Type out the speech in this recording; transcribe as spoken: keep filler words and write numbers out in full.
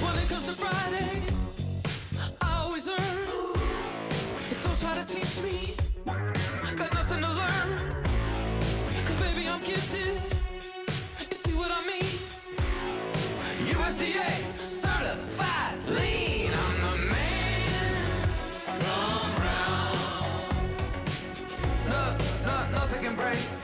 When it comes to Friday, I always earn. But don't try to teach me, got nothing to learn. Cause baby, I'm gifted, you see what I mean? U S D A certified lean, I'm the man. Come round, no, no, nothing can break